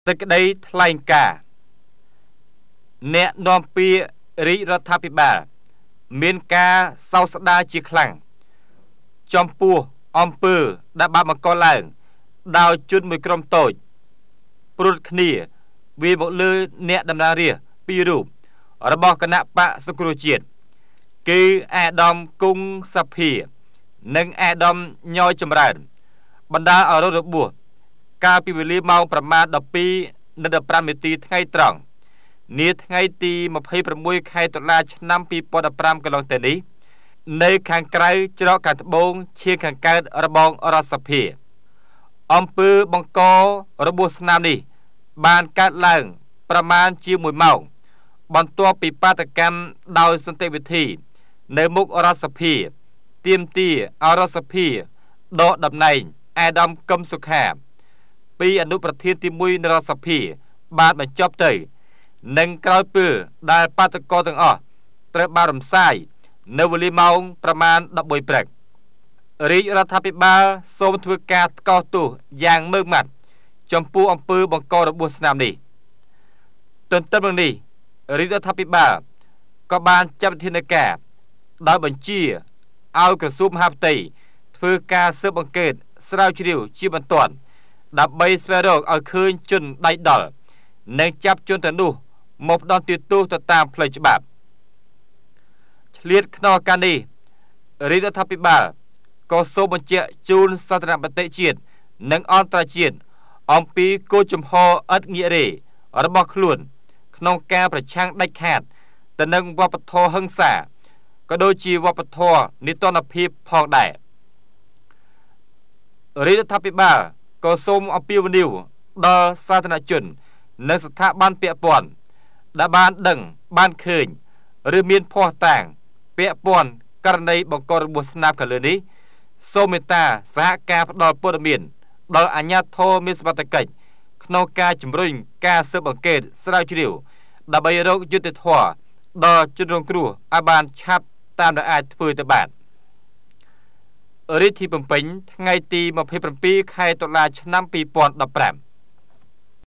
សេចក្តីថ្លែងការណ៍អ្នកនាំពាក្យរាជរដ្ឋាភិបាលមានការសោកស្ដាយជាខ្លាំងចំពោះអំពើដែលបានបង្កឡើងដោយជនមួយក្រុមតូចព្រួតគ្នាវាមកលើអ្នកតំណាងរាស្ត្រពីររូបរបស់គណៈបក្សសង្គ្រោះជាតិគឺអាដាមគង់សភា និងអាដាមញយចម្រើនបណ្ដាលឲ្យរងរបួសកាលពីវេលាម៉ោងប្រមាណ 12:15 នាទីថ្ងៃត្រង់នាថ្ងៃទី26 ខែតុលាឆ្នាំ 2015 កន្លងទៅនេះនៅខាងក្រៅច្រកខាងត្បូងឈាងខាងកើតរបងរដ្ឋសភាអំពើបង្ករបួសស្នាមនេះបានកើតឡើងប្រមាណជា1ម៉ោងបន្ទាប់ពីបាតកម្មដោយសន្តិវិធីនៅមុខរដ្ឋសភាទាមទារឲ្យរដ្ឋសភាដកតំណែងអាដាម កឹមសុខាពីអនុប្រធានទី1នៃរដ្ឋសភាបានបញ្ចប់ទៅនិងក្រោយពេលដែលបាតកោទាំងអស់ត្រូវបានរំសាយនៅវេលាម៉ោងប្រមាណ 13 ព្រឹករាជរដ្ឋាភិបាលសូមធ្វើការថ្កោលទោសយ៉ាងម៉ឺងម៉ាត់ចំពោះអំពើបង្ករបួសស្នាមនេះទន្ទឹមនឹងនេះរាជរដ្ឋាភិបាលក៏បានចាត់វិធានការដោយបញ្ជាឲ្យក្រសួងមហាផ្ទៃធ្វើការស៊ើបអង្កេតស្រាវជ្រាវជាបន្ទាន់ដើម្បីស្វែងរកឲ្យឃើញជនដៃដល់និងចាប់ជនទាំងនោះមកផ្ដន្ទាទោសទៅតាមផ្លូវច្បាប់ឆ្លៀតក្នុងឱកាសនេះរាជរដ្ឋាភិបាលក៏សូមបញ្ជាក់ជូនសាធារណមតិជាតិនិងអន្តរជាតិអំពីគោលជំហរឥតងាករេរបស់ខ្លួនក្នុងការប្រឆាំងដាច់ខាតទៅនឹងវប្បធម៌ហិង្សាក៏ដូចជាវប្បធម៌នីតិរដ្ឋភាពផងដែររាជរដ្ឋាភិបាលក៏សូមអំពាវនាវដល់សាធារណជននិងស្ថាប័នពាក់ព័ន្ធដែលបានដឹងបានឃើញឬមានភស្តុតាងពាក់ព័ន្ធករណីបង្ករបួសស្នាមខាងលើនេះសូមមេត្តាសហការផ្ដល់ព័ត៌មានដល់អាជ្ញាធរមានសមត្ថកិច្ចក្នុងការជំរុញការស៊ើបអង្កេតស្រាវជ្រាវដើម្បីរកយុត្តិធម៌ដល់ជនរងគ្រោះឲ្យបានឆាប់តាមដែលអាចធ្វើទៅបានរាជធានីភ្នំពេញថ្ងៃទី27 ខែតុលាឆ្នាំ 2015